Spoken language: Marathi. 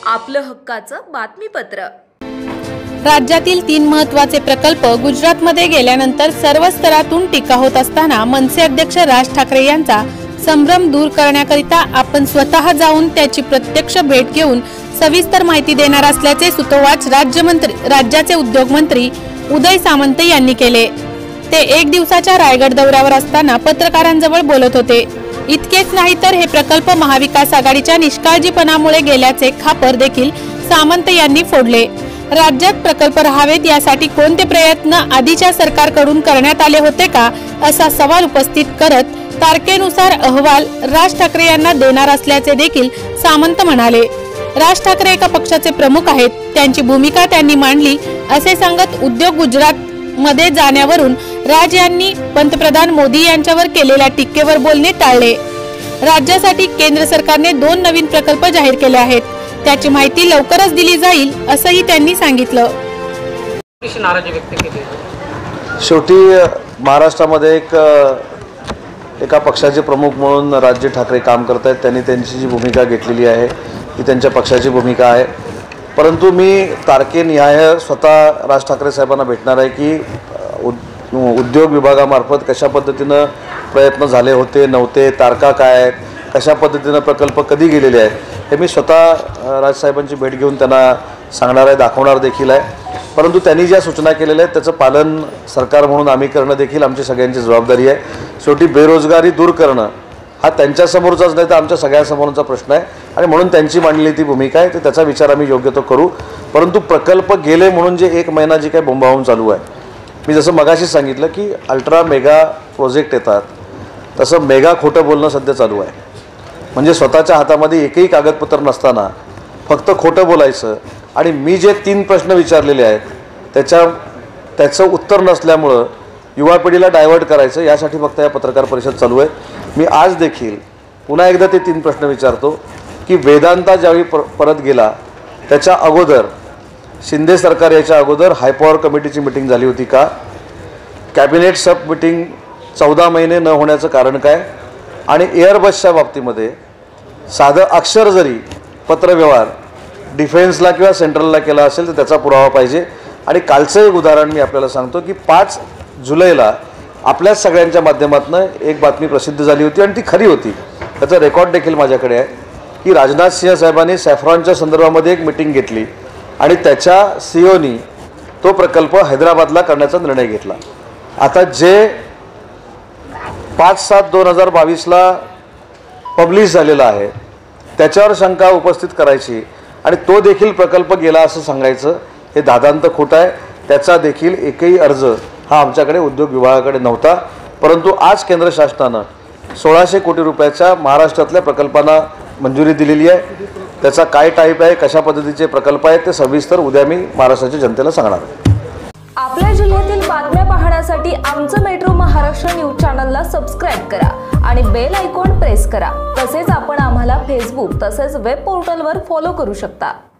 आपलं हक्काचं बातमीपत्र। राज्यातील 3 महत्त्वाचे प्रकल्प गुजरातमध्ये गेल्यानंतर सर्व स्तरातून टीका होत असताना मनसे अध्यक्ष राज ठाकरे यांचा संभ्रम दूर करण्याकरिता आपण स्वतः जाऊन त्याची प्रत्यक्ष भेट घेऊन सविस्तर माहिती देणार असल्याचे सुतोवाच राज्याचे उद्योग मंत्री उदय सामंत यांनी केले। ते 1 दिवसाच्या रायगड दौऱ्यावर असताना पत्रकारांजवळ बोलत होते। इतकेच नाही तर हे प्रकल्प महाविकास आघाडीच्या निष्काळजीपणामुळे गेल्याचे खापर देखील सामंत यांनी फोडले। राज्यात प्रकल्प राहावेत यासाठी कोणते प्रयत्न आधीच्या सरकारकडून करण्यात आले होते का, असा सवाल उपस्थित करत तारखेनुसार अहवाल राज ठाकरे यांना देणार असल्याचे देखील सामंत म्हणाले। राज ठाकरे एका पक्षाचे प्रमुख आहेत, त्यांची भूमिका त्यांनी मांडली असे सांगत उद्योग गुजरात मध्ये जाण्यावरून राज यांनी पंतप्रधान मोदी यांच्यावर केलेल्या टीकेवर बोलणे टाळले। राज्यासाठी केंद्र सरकारने 2 नवीन प्रकल्प जाहीर केले आहेत, त्याची माहिती लवकरच दिली जाईल असंही त्यांनी सांगितलं। शेवटी महाराष्ट्रामध्ये एका पक्षाचे प्रमुख म्हणून राज ठाकरे काम करत आहेत। त्यांनी त्यांची जी भूमिका घेतलेली आहे ती त्यांच्या पक्षाची भूमिका आहे, परंतु मी तारखेनिहाय स्वतः राज ठाकरे साहेबांना भेटणार आहे की उद्योग विभागामार्फत कशा पद्धतीनं प्रयत्न झाले होते नव्हते, तारखा काय आहेत, कशा पद्धतीनं प्रकल्प कधी गेलेले आहेत हे मी स्वतः राजसाहेबांची भेट घेऊन त्यांना सांगणार आहे, दाखवणार देखील आहे। परंतु त्यांनी ज्या सूचना केलेल्या आहेत त्याचं पालन सरकार म्हणून आम्ही करणं देखील आमची सगळ्यांची जबाबदारी आहे। शेवटी बेरोजगारी दूर करणं हा त्यांच्यासमोरचाच नाही तर आमच्या सगळ्यांसमोरचा प्रश्न आहे आणि म्हणून त्यांची मांडलेली ती भूमिका आहे, त्याचा विचार आम्ही योग्य तो करू। परंतु प्रकल्प गेले म्हणून जे 1 महिना जी काही बोंबाबोंब चालू आहे, मी जसं मगाशी सांगितलं की अल्ट्रा मेगा प्रोजेक्ट येतात तसं मेगा खोटं बोलणं सध्या चालू आहे। म्हणजे स्वतःच्या हातामध्ये एकही कागदपत्र नसताना फक्त खोटं बोलायचं आणि मी जे 3 प्रश्न विचारलेले आहेत त्याचं उत्तर नसल्यामुळं युवा पिढीला डायव्हर्ट करायचं यासाठी फक्त या पत्रकार परिषद चालू आहे। मी आज देखील पुन्हा एकदा ते 3 प्रश्न विचारतो की वेदांता ज्यावेळी परत गेला त्याच्या अगोदर शिंदे सरकार याच्या अगोदर हायपॉवर कमिटीची मीटिंग झाली होती का? कॅबिनेट सब मीटिंग 14 महिने न होण्याचं कारण काय? आणि एअरबसच्या बाबतीमध्ये साधं अक्षर जरी पत्रव्यवहार डिफेन्सला किंवा सेंट्रलला केला असेल तर त्याचा पुरावा पाहिजे। आणि कालचं एक उदाहरण मी आपल्याला सांगतो की 5 जुलैला आपल्याच सगळ्यांच्या माध्यमातून एक बातमी प्रसिद्ध झाली होती आणि ती खरी होती, त्याचा रेकॉर्ड देखील माझ्याकडे आहे की राजनाथ सिंह साहेबांनी सॅफ्रॉनच्या संदर्भामध्ये एक मीटिंग घेतली आणि त्याच्या सीईओनी तो प्रकल्प हैदराबादला करण्याचा निर्णय घेतला। आता जे 5/7/2022ला पब्लिश झालेला आहे त्याच्यावर शंका उपस्थित करायची आणि तो देखील प्रकल्प गेला असं सांगायचं हे दादांत खोटं आहे। त्याचा देखील एकही अर्ज हा आमच्याकडे उद्योग विभागाकडे नव्हता, परंतु आज केंद्र शासनानं 1600 कोटी रुपयाच्या महाराष्ट्रातल्या प्रकल्पांना मंजुरी दिलेली आहे। त्याचा काय टाईप आहे, कशा पद्धतीचे प्रकल्प आहेत ते सविस्तर उद्या मी महाराष्ट्राच्या जनतेला सांगणार आहे। आपल्या जिल्ह्यातील बातम्या पाहण्यासाठी आमचं मेट्रो महाराष्ट्र न्यूज चॅनलला सबस्क्राइब करा आणि बेल आयकॉन प्रेस करा। तसेच आपण आम्हाला फेसबुक तसेच वेब पोर्टलवर फॉलो करू शकता।